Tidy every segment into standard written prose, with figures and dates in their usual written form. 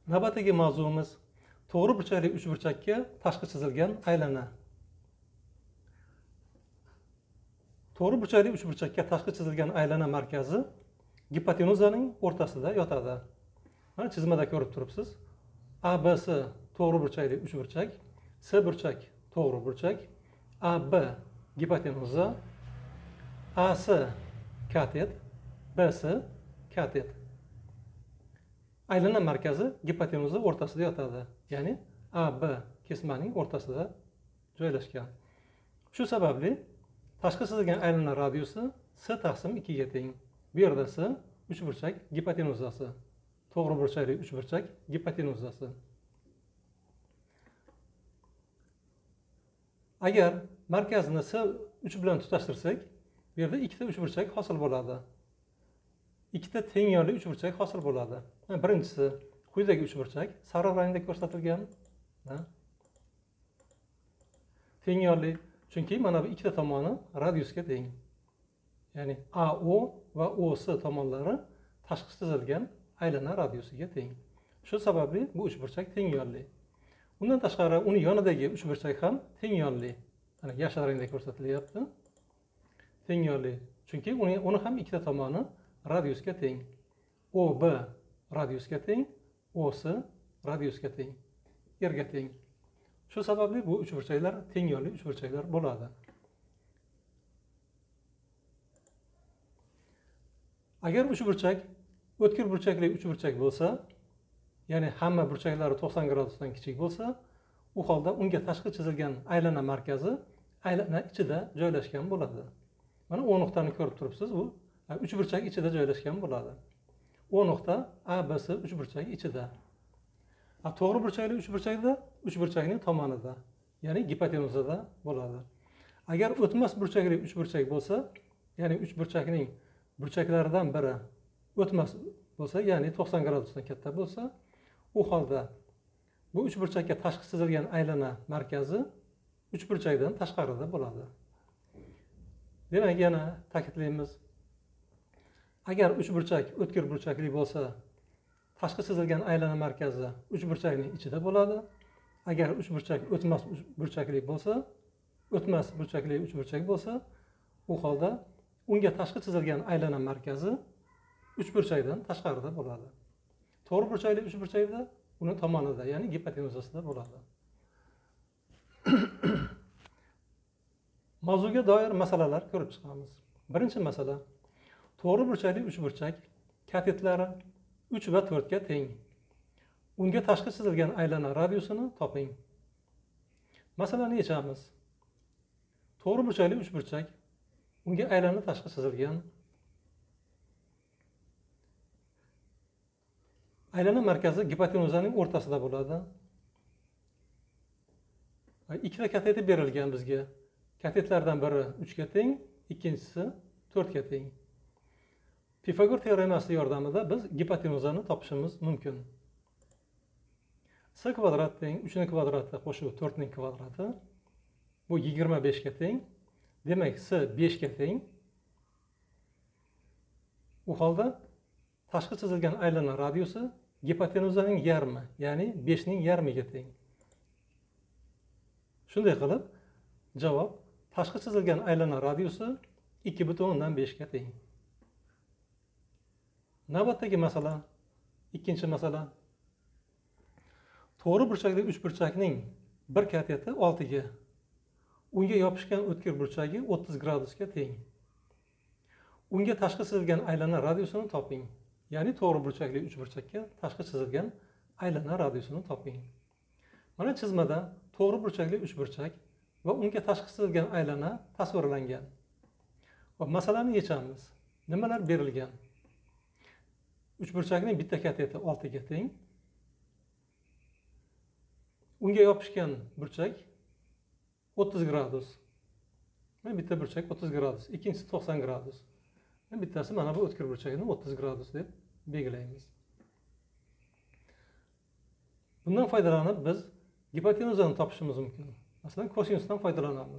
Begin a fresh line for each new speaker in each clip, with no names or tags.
Navbatdagi mavzuimiz to'g'ri burchakli uchburchakka tashqi chizilgan aylana. To'g'ri burchakli uchburchakka tashqi chizilgan aylana markazi gipotenuzaning o'rtasida yotadi. Mana chizmada ko'rib turibsiz. ABC to'g'ri burchakli uchburchak, C burchak to'g'ri burchak, AB gipotenuza, AC katet, BC katet. Aylana markazi gipotenuza o'rtasida yotadi. Ya'ni AB kesmaning o'rtasida joylashgan. Shu sababli tashqi chizilgan aylana radiusi C taqsim 2 ga teng. Bu yerda C uchburchak gipotenuzasi, to'g'ri burchakli uchburchak gipotenuzasi. Agar markazni C3 bilan tutashtirsak, bu yerda ikkita uchburchak hosil bo'ladi. Ikkita teng yonli uchburchak hosil bo'ladi. Birinchisi quyidagi uchburchak sariq rangda ko'rsatilgan. Teng yonli, chunki mana bu ikkita tomoni radiusga teng. Ya'ni AO va OC tomonlari tashqi chizilgan aylana radiusiga teng. Shu sababli bu uchburchak teng yonli. Undan tashqari uning yonidagi uchburchak ham teng yonli. Mana yashil rangda ko'rsatilyapti. Teng yonli, chunki uni ham ikkita tomoni radiusga teng. OB radiusga teng, OC radiusga teng, yerga teng. Shu sababli bu uchburchaklar teng yonli uchburchaklar bo'ladi. Agar uchburchak o'tkir burchakli uchburchak bo'lsa, ya'ni hamma burchaklari 90 gradusdan kichik bo'lsa, u holda unga tashqi chizilgan aylana markazi aylana ichida joylashgan bo'ladi. Mana O nuqtani ko'rib turibsiz, u uchburchak ichida joylashgan bo'ladi. O nuqta ABC uchburchak ichida. To'g'ri burchakli uchburchakda uchburchakning tomonida, ya'ni gipotenuzada bo'ladi. Agar o'tmas burchakli uchburchak bo'lsa, ya'ni uchburchakning burchaklaridan biri o'tmas bo'lsa, ya'ni 90 gradusdan katta bo'lsa, u holda bu uchburchakka tashqi chizilgan aylana markazi uchburchakdan tashqarida bo'ladi. Demak, yana ta'kidlaymiz. Agar uchburchak o'tkir burchakli bo'lsa, tashqi chizilgan aylana markazi uchburchakning ichida bo'ladi. Agar uchburchak o'tmas burchakli bo'lsa, o'tmas burchakli uchburchak bo'lsa, u holda unga tashqi chizilgan aylana markazi uchburchakdan tashqarida bo'ladi. To'g'ri burchakli uchburchakda uni tomonida, ya'ni gipotenuzasida bo'ladi. Mavzuga doir masalalar ko'rib chiqamiz. Birinchi masala: to'g'ri burchakli uchburchak katetlari 3 va 4 ga teng. Unga tashqi chizilgan aylana radiusini toping. Masalani yechamiz. To'g'ri burchakli uchburchak, unga aylana tashqi chizilgan. Aylana markazi gipotenuzaning o'rtasida bo'ladi. Ikkita kateti berilgan bizga. Katetlardan biri 3 ga teng, ikkinchisi 4 ga teng. Pifagor teoremasi yordamida biz gipotenuzani topishimiz mumkin. C kvadrat teng 3 ning kvadrati qo'shib 4 ning kvadrati. Bu 25 ga teng. Demak, C 5 ga teng. U holda tashqi chizilgan aylana radiusi gipotenuzaning yarmi, ya'ni 5 ning yarmiga teng. Shunday qilib, javob tashqi chizilgan aylana radiusi 2,5 ga teng. Navbatdagi masala, ikkinchi masala. To'g'ri burchakli uchburchakning bir kateti 6 ga, unga yopishgan o'tkir burchagi 30 gradusga teng. Unga tashqi chizilgan aylana radiusini toping. Ya'ni to'g'ri burchakli uchburchakka tashqi chizilgan aylana radiusini toping. Mana chizmada to'g'ri burchakli uchburchak va unga tashqi chizilgan aylana tasvirlangan. Hop, masalani yechamiz. Nimalar berilgan? Uchburchakning bitta kateti 6 ga teng. Unga yopishgan burchak 30 gradus. Bitta burchak 30 gradus, ikkinchisi 90 gradus. Bittasi mana bu o'tkir burchakni 30 gradus deb belgilaymiz. Bundan foydalanib biz gipotenuzani topishimiz mumkin. Masalan, kosinusdan foydalanamiz.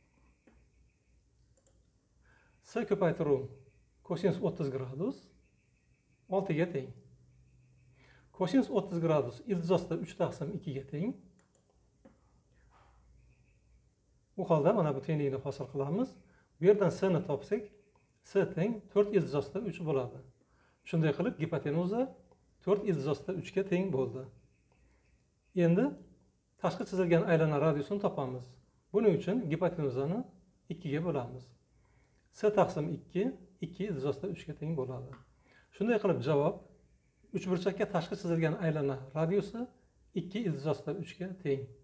C ko'paytiruv kosinus 30 gradus 6 ga teng. Kosinus 30 gradus iltizosda 3 taqsim 2 ga teng. Bu holda mana bu tenglikni hosil qilamiz. Bu yerdan s ni topsak, s teng 4 iltizosda 3 bo'ladi. Shunday qilib gipotenuza 4 iltizosda 3 ga teng bo'ldi. Endi tashqi chizilgan aylana radiusini topamiz. Buning uchun gipotenuzani 2 ga bo'lamiz. S taqsim 2 2 iltizosda 3 ga teng bo'ladi. Shunday qilib javob uchburchakka tashqi chizilgan aylana radiusi 2 iltizosda 3 ga teng.